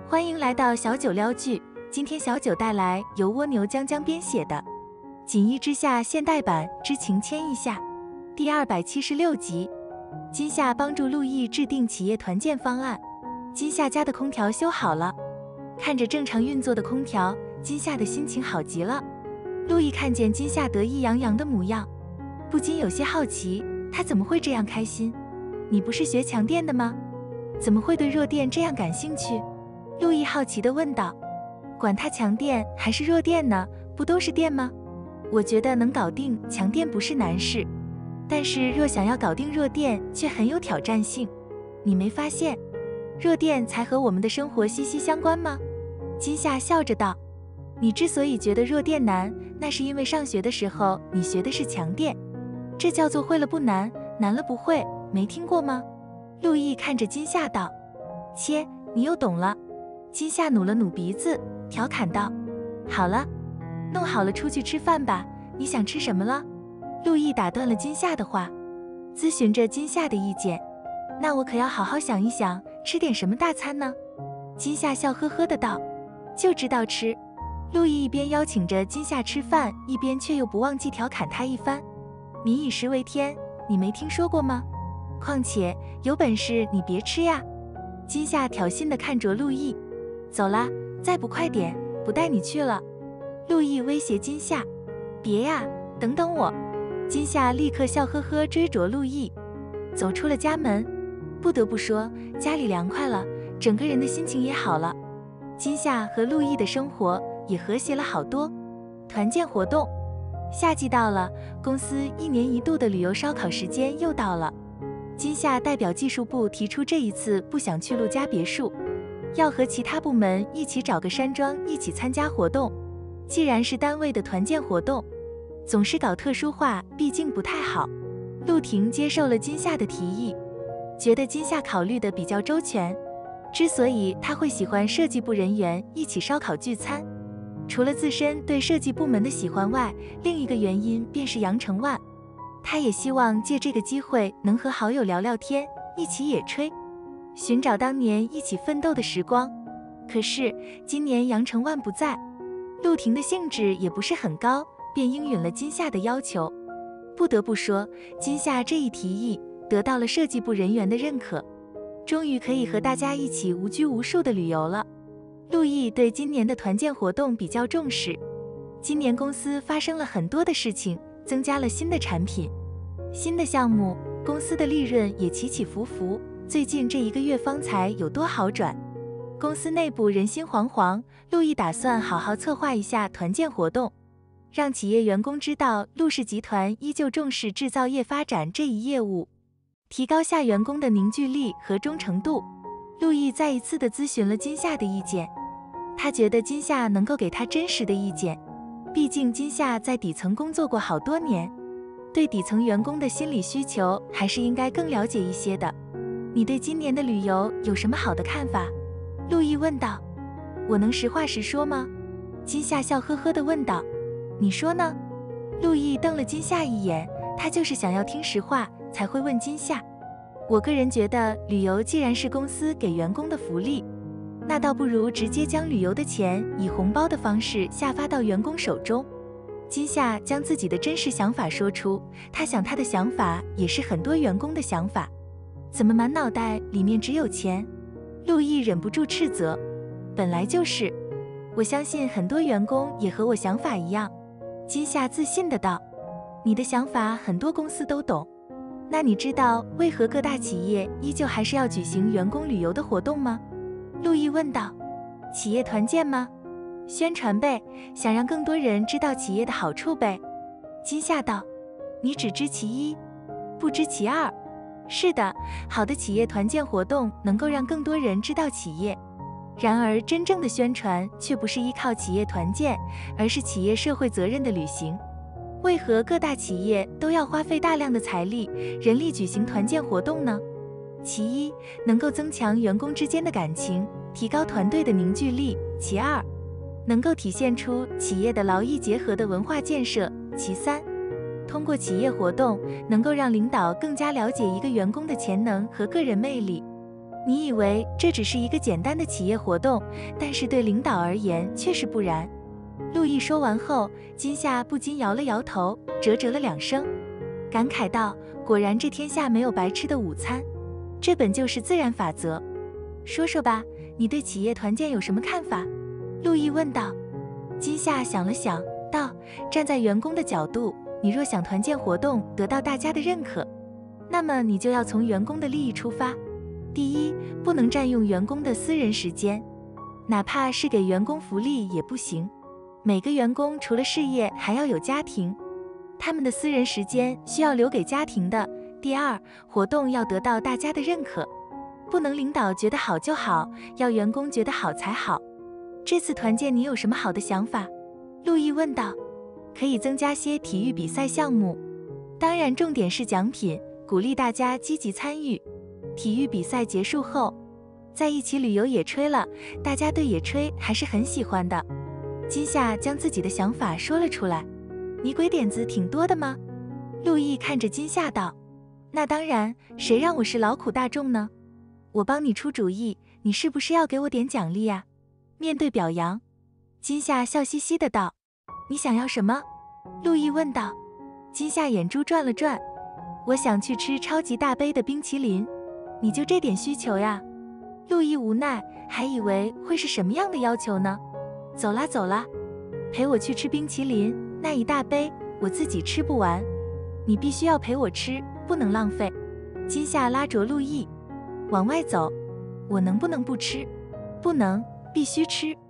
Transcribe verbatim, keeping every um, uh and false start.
欢迎来到小九撩剧，今天小九带来由蜗牛江江编写的《锦衣之下》现代版之情牵一下第二百七十六集。今夏帮助陆毅制定企业团建方案，今夏家的空调修好了，看着正常运作的空调，今夏的心情好极了。陆毅看见今夏得意洋洋的模样，不禁有些好奇，他怎么会这样开心？你不是学强电的吗？怎么会对弱电这样感兴趣？陆毅好奇地问道。管它强电还是弱电呢，不都是电吗？我觉得能搞定强电不是难事，但是若想要搞定弱电却很有挑战性。你没发现弱电才和我们的生活息息相关吗？今夏笑着道。你之所以觉得弱电难，那是因为上学的时候你学的是强电，这叫做会了不难，难了不会，没听过吗？陆毅看着今夏道。切，你又懂了。今夏努了努鼻子，调侃道。好了，弄好了出去吃饭吧，你想吃什么了？陆毅打断了今夏的话，咨询着今夏的意见。那我可要好好想一想，吃点什么大餐呢？今夏笑呵呵的道。就知道吃。陆毅一边邀请着今夏吃饭，一边却又不忘记调侃他一番。民以食为天，你没听说过吗？况且有本事你别吃呀。今夏挑衅地看着陆毅。走啦，再不快点，不带你去了。陆毅威胁今夏。别呀，等等我。今夏立刻笑呵呵追着陆毅，走出了家门。不得不说，家里凉快了，整个人的心情也好了。今夏和陆毅的生活也和谐了好多。团建活动，夏季到了，公司一年一度的旅游烧烤时间又到了。今夏代表技术部提出，这一次不想去陆家别墅，要和其他部门一起找个山庄一起参加活动。既然是单位的团建活动，总是搞特殊化，毕竟不太好。陆婷接受了今夏的提议，觉得今夏考虑的比较周全。之所以他会喜欢设计部人员一起烧烤聚餐，除了自身对设计部门的喜欢外，另一个原因便是杨成万。他也希望借这个机会能和好友聊聊天，一起野炊，寻找当年一起奋斗的时光。可是今年杨成万不在，陆婷的兴致也不是很高，便应允了今夏的要求。不得不说，今夏这一提议得到了设计部人员的认可，终于可以和大家一起无拘无束的旅游了。陆毅对今年的团建活动比较重视，今年公司发生了很多的事情，增加了新的产品、新的项目，公司的利润也起起伏伏，最近这一个月方才有多好转。公司内部人心惶惶，陆毅打算好好策划一下团建活动，让企业员工知道陆氏集团依旧重视制造业发展这一业务，提高下员工的凝聚力和忠诚度。陆毅再一次的咨询了今夏的意见，他觉得今夏能够给他真实的意见，毕竟今夏在底层工作过好多年，对底层员工的心理需求还是应该更了解一些的。你对今年的旅游有什么好的看法？陆毅问道。我能实话实说吗？今夏笑呵呵地问道。你说呢？陆毅瞪了今夏一眼，他就是想要听实话才会问今夏。我个人觉得，旅游既然是公司给员工的福利，那倒不如直接将旅游的钱以红包的方式下发到员工手中。今夏将自己的真实想法说出，他想他的想法也是很多员工的想法。怎么满脑袋里面只有钱？陆毅忍不住斥责。本来就是，我相信很多员工也和我想法一样。今夏自信的道。你的想法很多公司都懂，那你知道为何各大企业依旧还是要举行员工旅游的活动吗？陆毅问道。企业团建吗？宣传呗，想让更多人知道企业的好处呗。今夏道。你只知其一，不知其二。是的，好的企业团建活动能够让更多人知道企业，然而真正的宣传却不是依靠企业团建，而是企业社会责任的履行。为何各大企业都要花费大量的财力、人力举行团建活动呢？其一，能够增强员工之间的感情，提高团队的凝聚力；其二，能够体现出企业的劳逸结合的文化建设；其三，通过企业活动能够让领导更加了解一个员工的潜能和个人魅力。 你以为这只是一个简单的企业活动，但是对领导而言却是不然。陆毅说完后，金夏不禁摇了摇头，啧啧了两声，感慨道：果然这天下没有白吃的午餐，这本就是自然法则。说说吧，你对企业团建有什么看法？陆毅问道。金夏想了想，道：站在员工的角度，你若想团建活动得到大家的认可，那么你就要从员工的利益出发。第一，不能占用员工的私人时间，哪怕是给员工福利也不行。每个员工除了事业还要有家庭，他们的私人时间需要留给家庭的。第二，活动要得到大家的认可，不能领导觉得好就好，要员工觉得好才好。这次团建你有什么好的想法？陆毅问道。可以增加些体育比赛项目，当然重点是奖品，鼓励大家积极参与。体育比赛结束后，在一起旅游野炊了，大家对野炊还是很喜欢的。金夏将自己的想法说了出来。你鬼点子挺多的吗？陆毅看着金夏道。那当然，谁让我是劳苦大众呢？我帮你出主意，你是不是要给我点奖励呀？面对表扬，金夏笑嘻嘻的道。你想要什么？陆毅问道。金夏眼珠转了转。我想去吃超级大杯的冰淇淋。你就这点需求呀？陆毅无奈，还以为会是什么样的要求呢？走啦走啦，陪我去吃冰淇淋，那一大杯我自己吃不完，你必须要陪我吃，不能浪费。金夏拉着陆毅往外走。我能不能不吃？不能，必须吃。